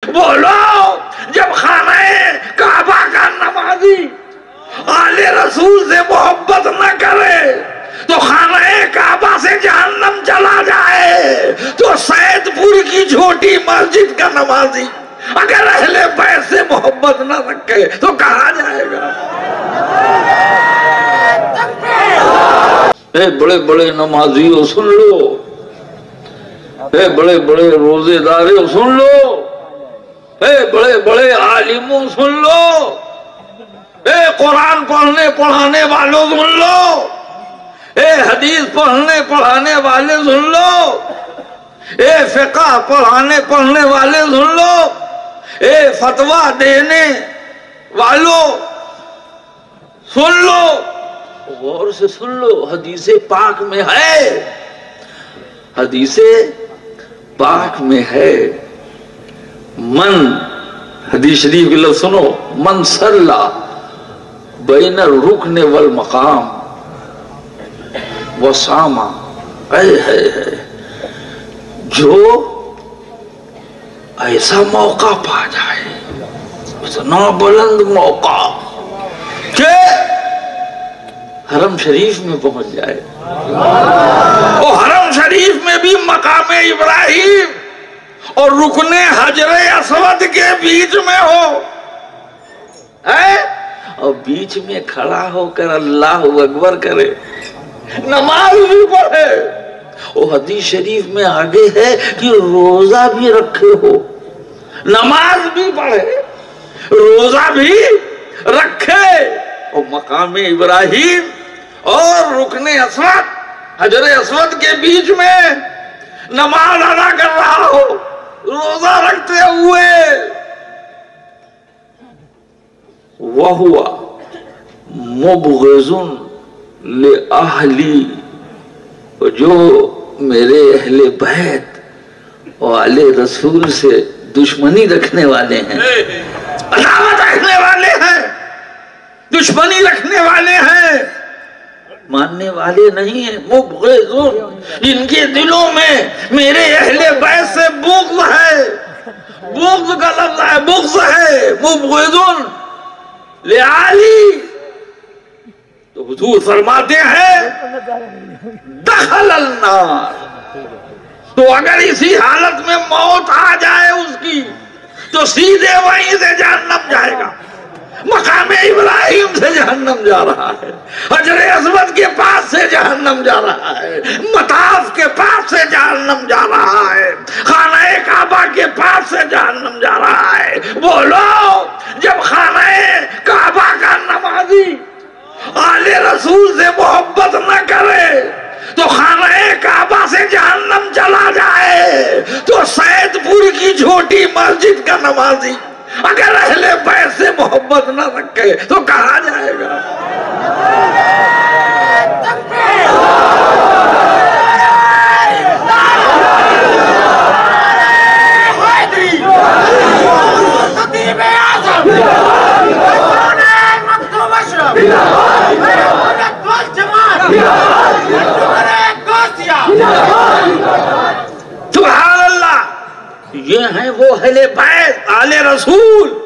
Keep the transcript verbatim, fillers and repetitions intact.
بولو جب خانہ کعبہ کا نمازی آل رسول سے محبت نہ کرے تو خانہ کعبہ سے جہنم چلا جائے، تو سید پور کی چھوٹی مسجد کا نمازی اگر اہل بیت سے محبت نہ رکھے تو کہاں جائے گا؟ اے بڑے بڑے نمازیوں سن لو، اے بڑے بڑے روزے داروں سن لو، اے بڑے بڑے عالموں سن لو، اے قرآن پڑھنے پڑھانے والوں سن لو، اے حدیث پڑھنے پڑھانے والے سن لو، اے فقہ پڑھانے پڑھنے والے سن لو، اے فتویٰ دینے والوں سن لو، غور سے سن لو۔ حدیث پاک میں ہے، حدیث پاک میں ہے، من حدیث شریف کے لفظ سنو، من صلی بین الرکن والمقام وصام، اے ہے ہے جو ایسا موقع پا جائے، اتنا بلند موقع کہ حرم شریف میں پہنچ جائے، اور حرم شریف میں بھی مقام ابراہیم اور رکن حجر اسود کے بیچ میں ہو، اور بیچ میں کھڑا ہو کر اللہ اکبر کرے، نماز بھی پڑھے، اور حدیث شریف میں آگے ہے کہ روزہ بھی رکھے ہو، نماز بھی پڑھے، روزہ بھی رکھے، اور مقام ابراہیم اور رکن اسود حجر اسود کے بیچ میں نماز ادا کر رہا ہو روزہ رکھتے ہوئے، وَهُوَ مُبْغِضٌ لِأَهْلِي، جو میرے اہل بیت اور آل رسول سے دشمنی رکھنے والے ہیں، عداوت رکھنے والے ہیں، دشمنی رکھنے والے ہیں، ماننے والے نہیں ہیں، مبغضون، جن کے دلوں میں میرے اہل بیت سے بغض ہے، بغض کا لفظ ہے، بغض ہے، مبغضون لعلی، تو حضور فرماتے ہیں دخل النار، تو اگر اسی حالت میں موت آ جائے اس کی تو سیدھے وہیں سے جہنم جائے گا، مقام ابراہیم سے جہنم جا رہا ہے، حجر اسود کے پاس سے جہنم جا رہا ہے، مطاف کے پاس سے جہنم جا رہا ہے، خانہ کعبہ کے پاس سے جہنم جا رہا ہے۔ بولو جب خانہ کعبہ کا نمازی آل رسول سے محبت نہ کرے تو خانہ کعبہ سے جہنم چلا جائے، تو سید پور کی چھوٹی مسجد کا نمازی اگر اہل بیت سے محبت نہ رکھے تو کہاں جائے گا؟ سبحان اللہ، یہ ہیں وہ اہل بیت آل رسول